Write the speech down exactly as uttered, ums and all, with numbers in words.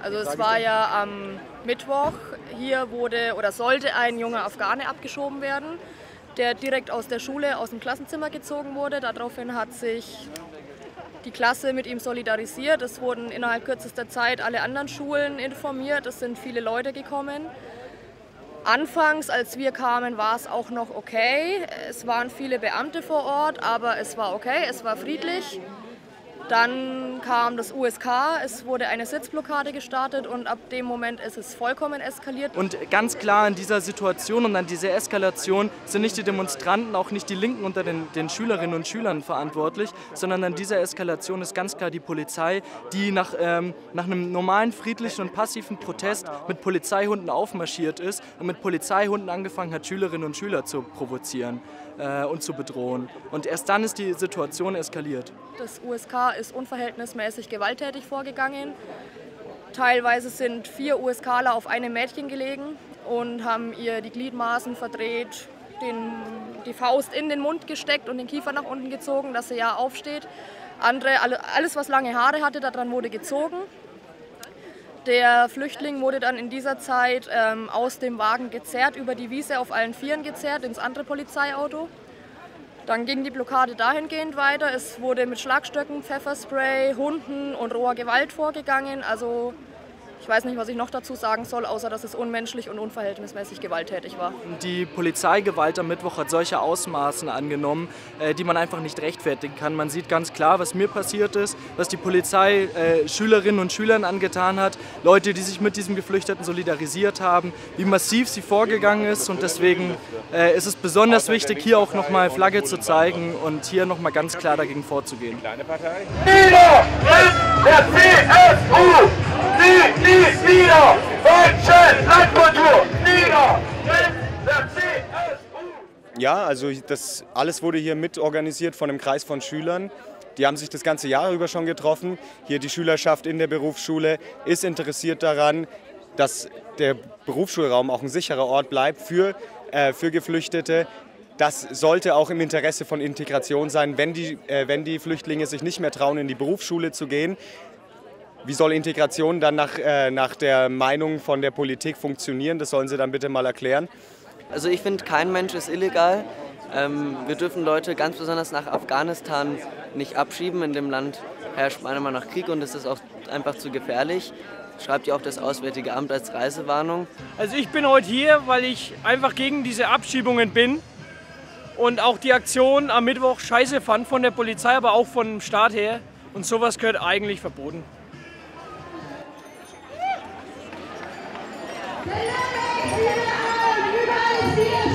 Also es war ja am Mittwoch, hier wurde oder sollte ein junger Afghane abgeschoben werden, der direkt aus der Schule, aus dem Klassenzimmer gezogen wurde. Daraufhin hat sich die Klasse mit ihm solidarisiert. Es wurden innerhalb kürzester Zeit alle anderen Schulen informiert, es sind viele Leute gekommen. Anfangs, als wir kamen, war es auch noch okay. Es waren viele Beamte vor Ort, aber es war okay, es war friedlich. Dann kam das U S K, es wurde eine Sitzblockade gestartet und ab dem Moment ist es vollkommen eskaliert. Und ganz klar in dieser Situation und an dieser Eskalation sind nicht die Demonstranten, auch nicht die Linken unter den, den Schülerinnen und Schülern verantwortlich, sondern an dieser Eskalation ist ganz klar die Polizei, die nach, ähm, nach einem normalen, friedlichen und passiven Protest mit Polizeihunden aufmarschiert ist und mit Polizeihunden angefangen hat, Schülerinnen und Schüler zu provozieren äh, und zu bedrohen. Und erst dann ist die Situation eskaliert. Das U S K ist unverhältnismäßig gewalttätig vorgegangen. Teilweise sind vier USKler auf einem Mädchen gelegen und haben ihr die Gliedmaßen verdreht, den, die Faust in den Mund gesteckt und den Kiefer nach unten gezogen, dass sie ja aufsteht. Andere, alles was lange Haare hatte, daran wurde gezogen. Der Flüchtling wurde dann in dieser Zeit ähm, aus dem Wagen gezerrt, über die Wiese auf allen Vieren gezerrt, ins andere Polizeiauto. Dann ging die Blockade dahingehend weiter. Es wurde mit Schlagstöcken, Pfefferspray, Hunden und roher Gewalt vorgegangen. Also ich weiß nicht, was ich noch dazu sagen soll, außer dass es unmenschlich und unverhältnismäßig gewalttätig war. Die Polizeigewalt am Mittwoch hat solche Ausmaßen angenommen, die man einfach nicht rechtfertigen kann. Man sieht ganz klar, was mir passiert ist, was die Polizei äh, Schülerinnen und Schülern angetan hat, Leute, die sich mit diesem Geflüchteten solidarisiert haben, wie massiv sie vorgegangen ist. Und deswegen äh, ist es besonders wichtig, hier auch nochmal Flagge zu zeigen und hier nochmal ganz klar dagegen vorzugehen. Nieder in der C S U! Sie liegt nieder! Deutsche Landkultur! Nieder in der C S U! Ja, also das alles wurde hier mitorganisiert von einem Kreis von Schülern. Die haben sich das ganze Jahr über schon getroffen. Hier die Schülerschaft in der Berufsschule ist interessiert daran, dass der Berufsschulraum auch ein sicherer Ort bleibt für, äh, für Geflüchtete. Das sollte auch im Interesse von Integration sein, wenn die, äh, wenn die Flüchtlinge sich nicht mehr trauen, in die Berufsschule zu gehen. Wie soll Integration dann nach, äh, nach der Meinung von der Politik funktionieren? Das sollen Sie dann bitte mal erklären. Also ich finde, kein Mensch ist illegal. Ähm, wir dürfen Leute ganz besonders nach Afghanistan nicht abschieben. In dem Land herrscht meiner Meinung nach Krieg und es ist auch einfach zu gefährlich. Schreibt ja auch das Auswärtige Amt als Reisewarnung. Also ich bin heute hier, weil ich einfach gegen diese Abschiebungen bin und auch die Aktion am Mittwoch scheiße fand von der Polizei, aber auch vom Staat her. Und sowas gehört eigentlich verboten. Überall, überall, überall,